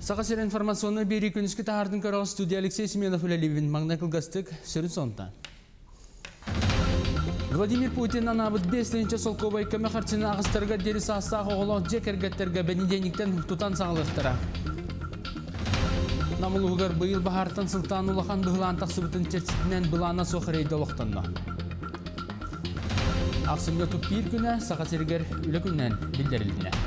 Сақасер информационный бері күніскі тағардың көріғі студия Алексей Семенов үлелевін маңнақыл ғастық сүрін соңтан. Владимир Путин анабыт 5-лінші солқобай көмі қарчыны ағыстарға дері састағы оғылау жек әргеттерге бәнедениктен тұтан сағылықтыра. Намылығығар бұйыл бағартан сылтан ұлақан бұғылан тақсыбытын черсетінен бұлана соқырейді олықтанна. Ақсымға тұп бір күні Сақасергер үлі күннен білдерілдіне.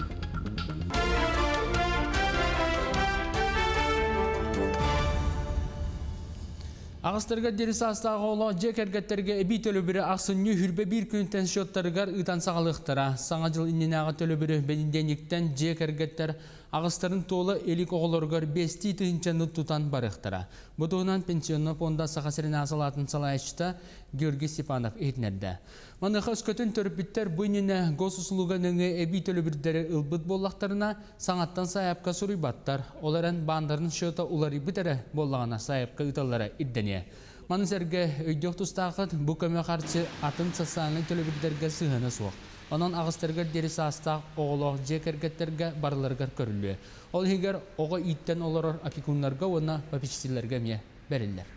Ағыстарға дерісі астағы олау жек әргеттерге әбей төлі бірі ақсынны хүрбе бір күнттен шоттарығар ұтан сағалықтыра. Саңа жыл иннен аға төлі бірі бәнінденіктен жек әргеттер ағыстарын толы елік оғылырғар 5 түйінчені тұтан барықтыра. Бұдығынан пенсионны понда Сақасерін асылатын салайшыта Георгий Степанов етінерді. Манықы өскөтін төріпіттер бұйнені госусылуған өңі әбей төлі бірдері ұлбыт боллақтарына саңаттан сайапқа сұрыйбаттар. Оларын бандарын шота улары бітері боллағына сайапқа ұталары иддене. Маны сәрге өйдек тұстақыт бұл көмі қарчы атын сасаңын төлі бірдерге сығыны соқ. Онан ағыстарға дері састақ оғылық жек әргеттерге барыларғар көрілі. Ол егер оғы иттен олар апикунларға оны попечителерге ме бәрілдер.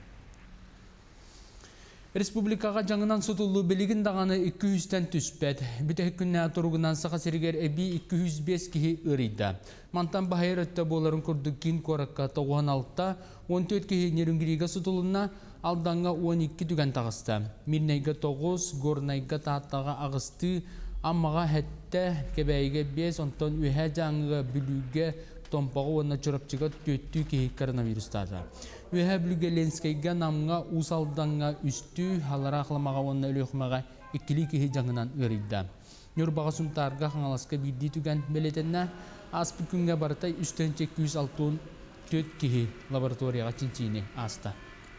Республикаға жаңынан сұтылу білігін дағаны 200-тен түспәд. Бүтәк күнне тұрғынан Сақасергер әбі 205 кихи ұрыйды. Мантан бағайыр өтті боларын күрді кейін қораққа 96-та 14 кихи нерінгіріге сұтылуына алданға 12 түген тағысты. Мирнайға 9, Горнайға тағаттаға ағысты, аммаға әтті кәбәйге 5, онтан үйә жаңығы бүліге томпағы оны чұрапчыға 4 кихи коронавирустады. Үйә бүліге ленскайға намға усалданға үсті, халара ақламаға оны өліқмаға 2 кихи жаңынан ұрыйды. Нөрбаға сұнтарға қаңаласқа бірді түген бәлетенне аспы күнге барытай үстен 264 кихи лабораторияға чинчиіне асты.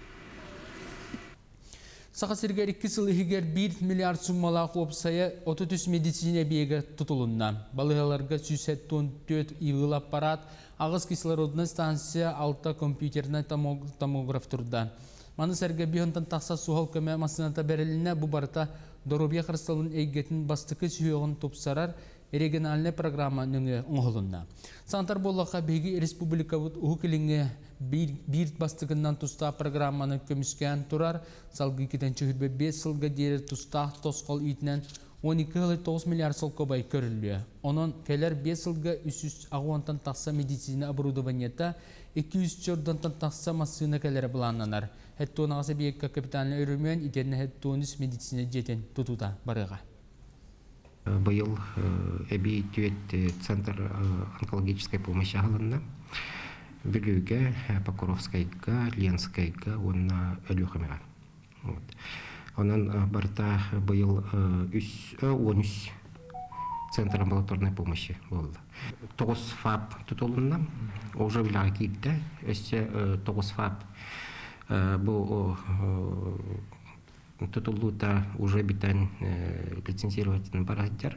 Сақасергер 2 сыл егер 1 миллиард суммала қопсая 33 медицина бейгі тұтылынна. Балығаларға 174 иғыл аппарат, ағыз кислородны станция 6 компьютерна томограф тұрда. Маны сәрге бейхонтан тақса суғал көмі масыната бәріліне бұ барыта Доробия қырысталын әйгетін бастықы сүйеғын топсарар региональный программа нөңі оңғылынна. Сантар болаққа бейгі республика бұд ұғықыліңі бір бастығынан тұста программаны көміскен тұрар, салғы 2-5 сылға дері тұста тосқол үйтінен 12,9 миллиард солқа бай көрілі. Оның кәлер 5 сылға үсіс ағуантан тақса медицина оборудованиета 200 жордантан тақса масына кәлері бұланнанар. Әтті онағасы бейекка капиталны өрімен итеріне әттуыныз медицина жетін тұтута барыға. Был центр онкологической помощи Галанна, Белюге, Покровскайка, Ленскайка, он Люхамера. Он барта был центр амбулаторной помощи был. Тогосфаб тутулна уже в Лагите, если Тогосфаб был Тутулута уже битен лицензировательный барахтер.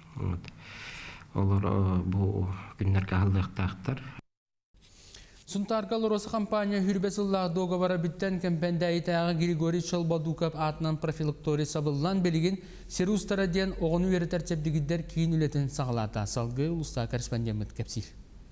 Олар бу күннәргә халык тахтар. Сунтаркал роса компания хүрбесылла договора биттен компендайтага Григорий Шолбадуков атынан профилактория сабыллан белеген серустара ден огону веретер чепдигидер кийин үлетен сагалата салгы улуста корреспондент кепсил.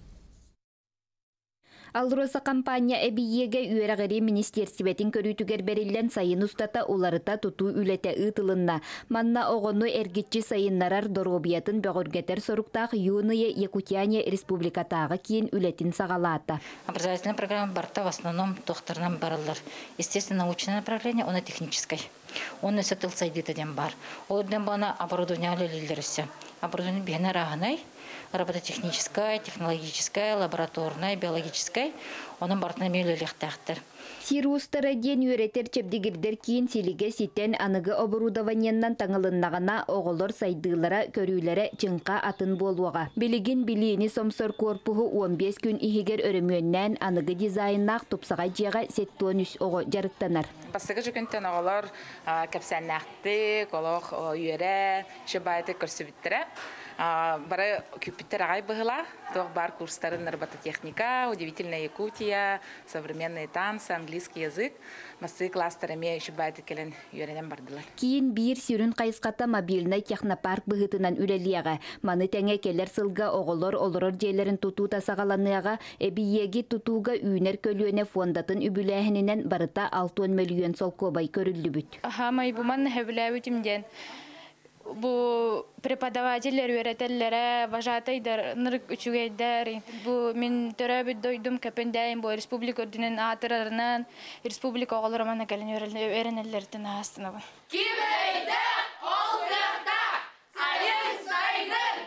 Алроса компания әбиеге үйерағыры министерстибетін көрүтігер берілен сайын ұстата оларыта тұту үлеті ұтылынна. Манна оғыны әргетчі сайыннарар Доробиятын бәғыргетер соруқтақ Юные Якутяне республикатағы кейін үлетін сағалата. Образовательная программа барта в основном докторнам барылар. Естественно, научное направление, он и техническое. Он и сетыл сайдыта дем бар. Олден бана оборудование алилилерсе. Оборудование бігіне рағынай. Робототехническая, технологическая, лабораторная, биологическая. Оның бартына мейлелек тәқтір. Сирустары ден үйретер чепдегірдер кейін селіге сетен анығы оборудованияннан таңылыннағына оғылыр сайдылара көрүйлері чыңқа атын болуға. Білігін біліні сомсор корпуғы 15 күн ихигер өрімөннен анығы дизайннақ топсағай жеға сеттуын үс оғы жарықтанар. Бастығы жүкінтен оғылар кәпсәннәқті, қолық үйері, шыбайты көрсі біттірі. Бара Юпитер Агай была, тох бар курстары на робототехника, удивительная Якутия, современные танцы, английский язык. Массы кластерами еще байты келен юренен бардылар. Кийин бир сирүн кайыската мобильный технопарк быгытынан үлелияга, маны тәңе келер сылга оголор олорор жейлерин тутуу тасагаланыяга, эбиеги тутууга үйнер көлүөнө фондатын үбүлэхининен барыта 6 миллион солкобай көрүлүбүт. Хамай буман хэвлэвитимден. Бу преподавательлер өйрәтәлләре, вожатыйдар, нырык үчүгәйдәр. Бу мин төрәбит дойдум кәпендәйм бу республика орденен атырарынан, республика оголорамана кәлен өйрәнәлләрдән астына бу. Кимәйдә олдырда айын сайдыр.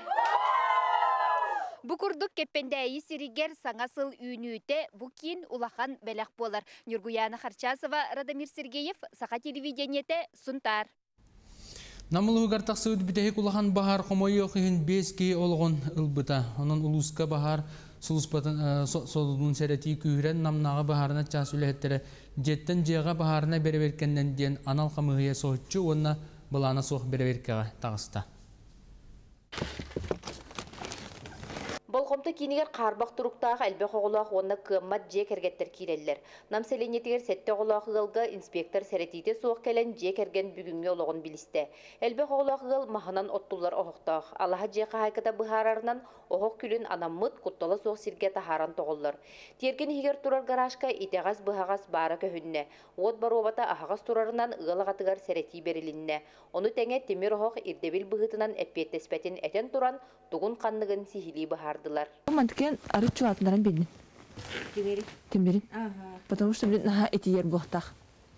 Бу курдук кеппендәйи сиригер саңасыл үйнүте бу кин улахан бәләк болар. Нургуяна Харчасова, Радамир Сергеев, Саха телевидениете, Сунтар. Намылыгар тақсыуд бітехек улахан бахар қомойы оқиын 5 кей олғын ылбыта. Онын улуска бахар солудун сәрети күйрен намнаға бахарына час үләхеттері жеттен жеға бахарына береверкеннен ден анал қамығыя соғытчы, онына бұлана соқ береверкеға тағыста. Болғымты кейінігер қарбақ тұруқтағы әлбе қоғылақ онына көммат же кергеттер кейлелер. Намселенетігер сәтті қоғылақ ғылға инспектор сәретейте соқ кәлін же керген бүгінге олығын білісті. Әлбе қоғылақ ғыл мағынан оттулар оғықтақ. Алаға же қағайкада бұхарарынан оғық күлін анаммыт құтталы соқ сирге тахаран тоғылыр. Терген егер тұрар гарашқа итеғаз бұхағаз бары көхінне. От бар обата ағағаз тұрарынан ғылағатығар сәретей берілінне. Оны тәңе темір оғық ирдебіл бұғытынан әппеттеспәтін әтен тұран тұғын қаннығын сихили бұхар. Манткен арычу атнаран бедин. Темберин. Потому что эти ер блохтах.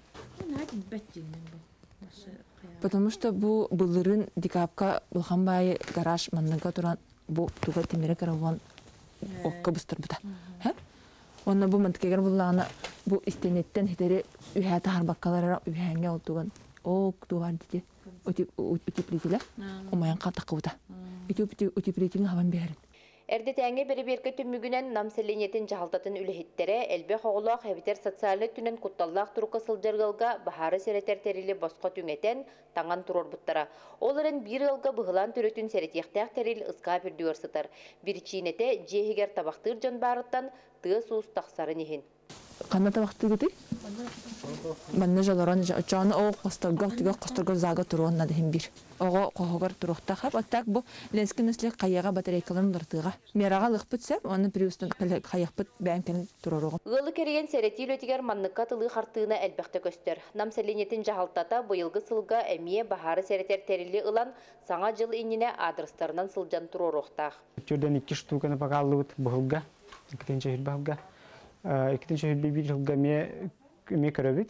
Потому что бу булырын дикапка булханбай гараж маннага туран бу туга темере караван окка бустар бута. Онна бу манткегер буллана бу истенеттен хитери үһәтә харбаккалара үһәнгә утуган. Ок туган дите. Утиплитиле. Омаян катакыта. Утиплитин хаван бәрин. Әрді тәңе бері-бергі түмігінен намселенетін жағалтатын үліхеттері әлбе қоғылақ әбітер социалы түнен құтталлақ тұрқы сылдырғылға бағары сәретер тәрілі босқа түңетен таңан тұрор бұттара. Оларын бір ғылға бұғылан түретін сәретектәқ тәріл ұсқа бірді өрсітар. Bir чиінеті жегігер табақтыр жан барыттан тұғы суыз тақсары нехін. Қанна табақты күті? Манны жаларан жаны оғы қостырға зага тұруын надығын бір. Оғы қоғығар тұруқта қап, аттақ бұл ленскі нүслі қаяға батарейкаларын ұлартыға. Мераға лық бұтсап, оны приустан қаяқ бұт бәңкені тұрыр оғы. Ғылы кереген сәретел өтігер манныққа тылы қартығына әлбәқті көстер. Намселенетін жағалтата бұйылғы сылға әмие бағары сәретер тәрілі ұлан саңа жыл иніне адрыстарынан сылжан тұрыр оқтақ. Түрден 2 штуканы бағалы бұғылға, 2-ші hilбағылға. 2-ші hilбі жылға ме көрөбіт.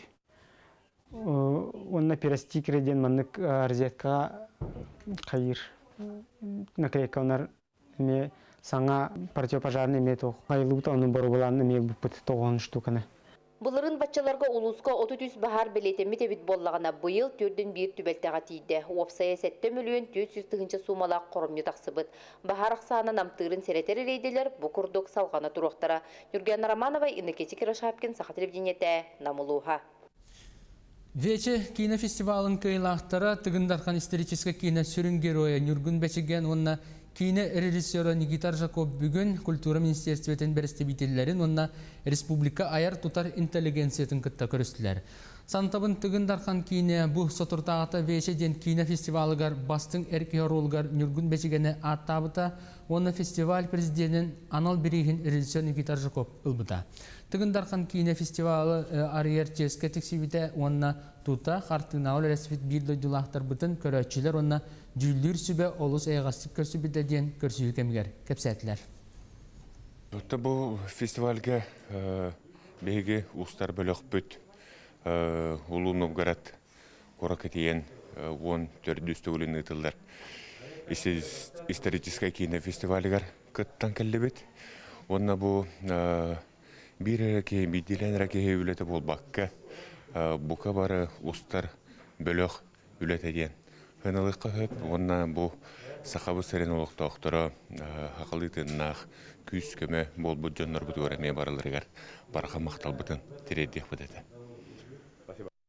Онна перастикреден маннык розетка қайыр. Наклейка онар ме саңа противопожарный ме тоқ. Қайылуыта оның бору боланы ме бұпыт 9 штуканы. Бұлырын батчаларға улуска 30 бағар білетемі тебіт боллағына бұйыл түрдің бір түбелтіға тейді. Опсая 7 миллион 400-тігінші сумалақ қорымны тақсыбыт. Бағар ақсаны намтырын сәретері рейделер бұқырдық салғаны тұрақтара. Юрген Романова, Иннекети Кирашапкин, Саха телевидениете, Намулуха. Вече кинофестивалын кыйлақтары тыгындархан исторический кино сүрін героя Нюргун Бәчеген онна кино режиссера Никита Ржаков бүгін культура министерстветін бәрістебителерін онна республика аяр тутар интеллигенциятын кытта көрістілер. Сантабын тыгындархан кино бұл сотыртағыта вече ден кинофестивалыгар бастың әркеоролгар Нюргун Бәчегені аттабыта онна фестиваль президентін анал берейін режиссер Никита Ржаков ылбыта. Тыгындархан кино фестивалы арьер ческе тексибите онна тута хартына олересвит бирдой дулахтар бытын көрөчүлөр онна жүлдүр сүбе олус эйгастык көрсүбүдө ден көрсүлү кемгер кепсәтләр. Тута бу фестивальга беге устар бөлөк бүт Улуу Новгород коракетиен 14 үлүн ытылдар. Исторический кинофестивальгар кыттан келлебит. Онна бу бирәке бидиленрәке үләте булбакка бука бары устар бөлөк үләтеден. Хыналыкка хөп, онна бу сахабы сәрен олықта оқтыра хақылытыннақ күз көмі бол бұд жонлар бұд өреме барылырығар бараға мақтал бұтын тередек бұд әді.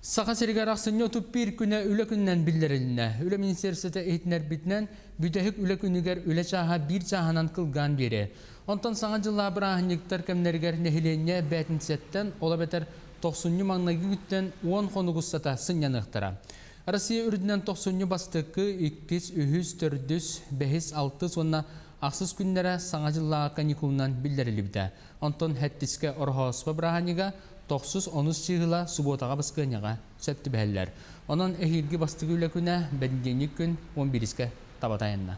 Sağa serigarak sınyo tüppir küne üle künnen billerilne. Üle ministersete eğitiner bitnen bütehik üle künüger üle çaha bir çahanan kılgan biri. Ondan sağa jılla bırahanlıktar kemlerger nehilenye betinsetten ola beter 90 mağnagi gütten 10 konugussata sınyanıqtara. Arasiya ürdünen 90 bastıkı 2 ühüz tördüz 5 6 sonra aksız günlere sağa jılla kanikulundan bildirilibde. Ondan hettiske orhospa bırahanıga 9-10 çığıla subotağa baskınağa septi beheller. Onun ehilgi bastıgıyla güne bendenik gün 11'e tabatayanna.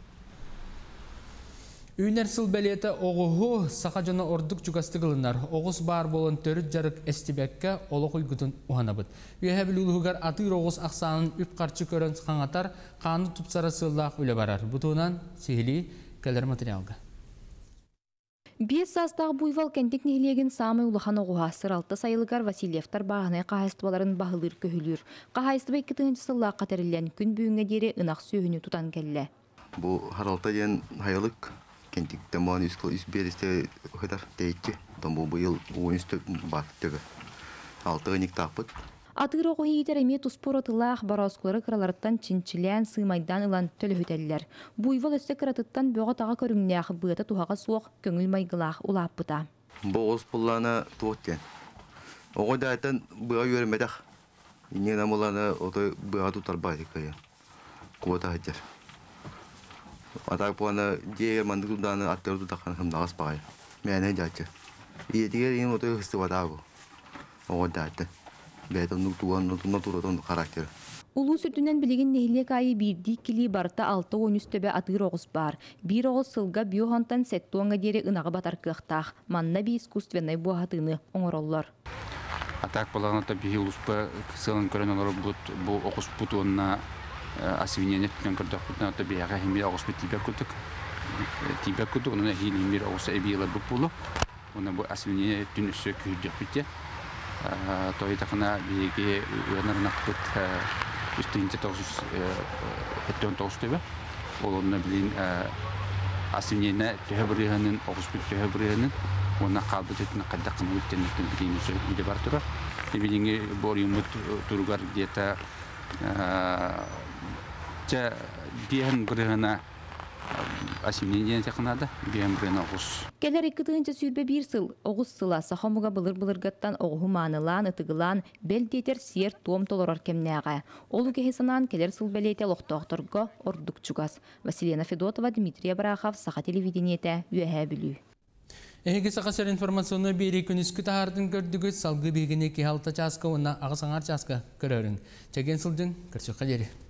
Üner sıl beliyete oğuhu sakacana orduk cugastı kılınlar. Oğuz bar volontörü jarık estibekke olu kuygudun uhanabıd. Üyehe biluluğugar atır oğuz aksanın üp karşı körün kangatar kanı tupsara sığılaq üle barar. Butuğunan sihili keler materialga. Bir sastағы буйвал кентек нехилеген самый улахан оғуға сыралты сайылығар Васильевтар бағынай қағайстыбаларын бағылыр көхілір. Қағайстыбай кітіңінші сылла қатарылен күн бүйінге дері ынақ сүйіні тұтан кәлі. Бұл харалта ден хайылық кентектен маған үсберісте өйдар дейітті. Бұл бұйыл ойынсты баты төбі. Алты ғынек тақпыд. Атыр оғы хейтер әме тұспор отылақ бараускулары қыраларыттан чинчилен сыймайдан ылан төлі өтәлілер. Буйвал өсті қыратыттан бұға таға көріңнеақы бұғыта тұғаға суық көңіл майғылақ ұлап бұта. Бұл оз бұлланы туғыттен. Оғы дайттан бұға өрімедіқ. Инен амыланы оты бұға тұтар байды көйен. Құбыта хеттер. Атақ бұғаны дейгер мандық тұданы аттары тұтаққан хымдағыз бағай. Мәне дайттер. Иетігер ең оты хысты бадағу. Оғы дайттан. Улу сүрдінен білеген нехилек айы бірді кілі барта 6-13 төбе атыр оғыз бар. Bir оғыз сылға биохантан сәттуанға дері ұнағы батар кықтақ. Манна би искусственной буағатыны оңыроллар. Атақ балағыната бейі ұлыспа сылын көрін олар бұл оғыз бұтуынна асвинене түтен көрдік бұтына өті бейаға хемер оғыз бұт тибек күттік. Тибек күттік, онына хейл хемер оғыз әбейлер бұп бұлы. Оны бұл асвинене түн үсі күйдік бүтте. Той тақына бейге өңірін ақпыт үстейінті 9 төбі. Ол онына білейін асымнені төе бұрығының, оғызбүт төе бұрығының, онына қалбыт өтіні қаддақын өттенеттен білейін өсі үйде бар тұра. Білейінге бор үйміт тұрғар где-то бейін бұрығына асымненен тақынады, бейін бұрығына оғыз. Келер 2-тығынча сүйірбе бір сыл, оғыз сыла сақамыға бұлыр-бұлырғаттан оғығы манылан, ұтығылан, бәл детер сер том толырар кемнәға. Олу кехесінан келер сыл бәлейте лоқтоқтырға ордық чугас. Василина Федотова, Дмитрия Барахов, Сақа телевидениеті, үйәе білу. Эһиги сақасар информационны бери күнүскү тахардын көрдүгү салгы бигине ки халта часка уна ағысаңар часка көрөрүн. Чеген сылдын көрсөкка жери.